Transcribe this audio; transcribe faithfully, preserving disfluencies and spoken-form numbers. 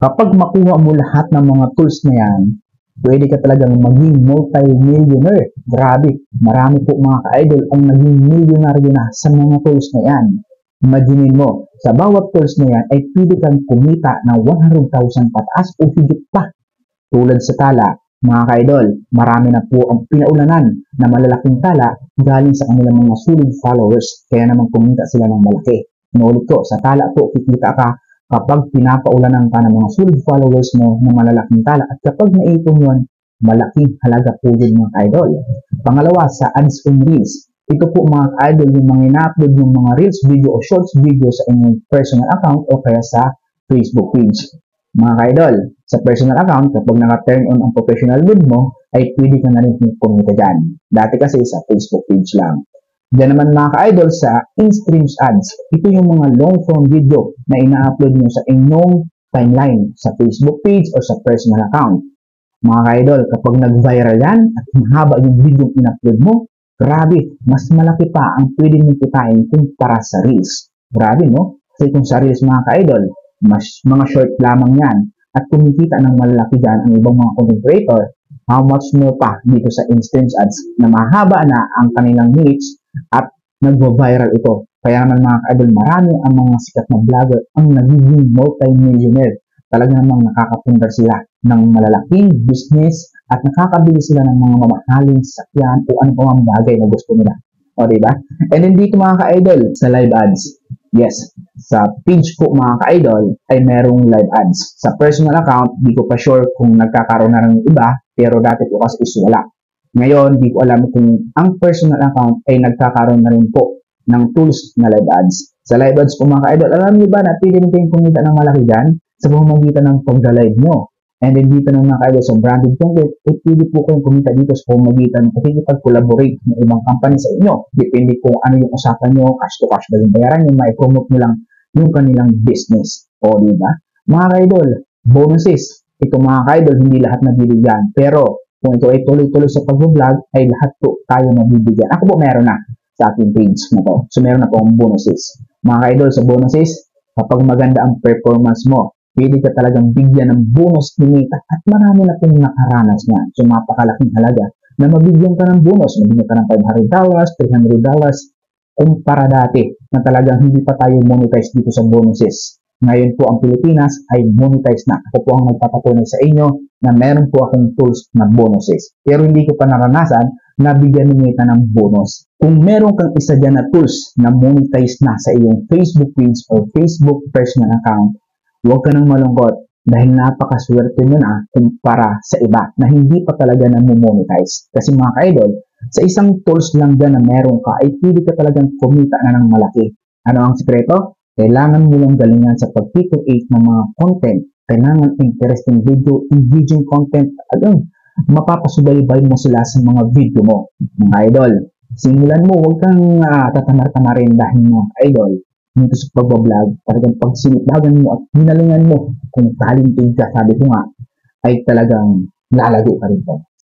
Kapag makuha mo lahat ng mga tools na yan, pwede ka talagang maging multi-millionaire. Grabe, marami po mga ka-idol ang naging milyonaryo na sa mga tools na yan. Imaginin mo, sa bawat tools na yan ay pwede kang kumita ng one hundred thousand pataas o higit pa. Tulad sa tala, mga ka-idol, marami na po ang pinaulanan na malalaking tala galing sa kanilang mga solid followers. Kaya naman kumita sila ng malaki. Inulit ko, sa tala po, kikita ka kapag pinapaulanan ka ng mga solid followers mo na malalaking tala. At kapag naipon yun, malaking halaga po yun mga idol. Pangalawa, sa ads and reels. Ito po mga idol yung mga ina-upload yung mga reels video o shorts video sa inyong personal account o kaya sa Facebook page. Mga idol, sa personal account, kapag naka-turn on ang professional mode mo, ay pwede ka na rin kumita dyan. Dati kasi sa Facebook page lang. Diyan naman mga ka-idol sa in-streams ads. Ito yung mga long-form video na ina-upload nyo sa inyong timeline sa Facebook page o sa personal account. Mga ka-idol, kapag nag-viral yan at mahaba yung video in-upload mo, grabe, mas malaki pa ang pwede nyo kitain kumpara sa reels. Grabe no? Kasi kung sa reels mga ka-idol, mas mga short lamang yan at kumikita ng malalaki dyan ang ibang mga content creator, how much more pa dito sa in-streams ads na mahaba na ang kanilang minutes at nag-viral ito. Kaya naman mga ka-idol, marami ang mga sikat na vlogger ang nagiging multi-millionaire. Talaga namang nakakapundar sila ng malalaking business at nakakabili sila ng mga mamahaling sakyan o ano pa mga bagay na gusto nila. O diba? And then dito mga ka-idol, sa live ads. Yes, sa page ko mga ka-idol ay merong live ads. Sa personal account, di ko pa sure kung nagkakaroon na ng iba, pero dati ko kasi is wala. Ngayon, di ko alam kung ang personal account ay nagkakaroon na rin po ng tools na live ads. Sa live ads po mga ka-idol, alam niyo ba na pwede rin kayong kumita ng malaki dyan sa pamamagitan ng pag-live nyo. And then dito ng mga ka-idol sa branded content, eh pwede po kayong kumita dito sa pamamagitan ng pakikipag-collaborate ng ibang company sa inyo. Depende kung ano yung usapan nyo, cash to cash ba yung bayaran nyo, mai-promote nyo lang yung kanilang business. O diba? Mga ka-idol, bonuses. Ito mga ka-idol, hindi lahat nabibigyan. Pero kung ito ay tuloy-tuloy sa pag-vlog, ay lahat po tayo mabibigyan. Ako po meron na sa aking page na to. So meron na po ang bonuses. Mga ka-idol, sa bonuses, kapag maganda ang performance mo, pwede ka talagang bigyan ng bonus limita at marami na pong nakaranas niyan. So napakalaking halaga na mabigyan ka ng bonus. Mabigyan ka ng five hundred dollars, three hundred dollars kumpara dati na talagang hindi pa tayo monetize dito sa bonuses. Ngayon po ang Pilipinas ay monetize na. Ako po ang nagpapatunay sa inyo na meron po akong tools na bonuses. Pero hindi ko pa naranasan na bigyan ni Meta ng bonus. Kung meron kang isa dyan na tools na monetize na sa iyong Facebook page or Facebook personal account, huwag ka nang malungkot dahil napakaswerte mo na kumpara sa iba na hindi pa talaga na-monetize. Kasi mga ka-idol, sa isang tools lang dyan na meron ka ay pwede ka talagang kumita na ng malaki. Ano ang sikreto? Kailangan mo lang galingan sa pag-create ng mga content. Kailangan interesting video, engaging content. Agad, mapapasubaybay mo sila sa mga video mo. Mga idol, simulan mo, huwag kang uh, tatamar-tamarin dahil mga idol. Dito sa pagbablog, talagang pagsinitagan mo at hinalingan mo kung talented ka, sabi ko nga, ay talagang lalago pa rin po.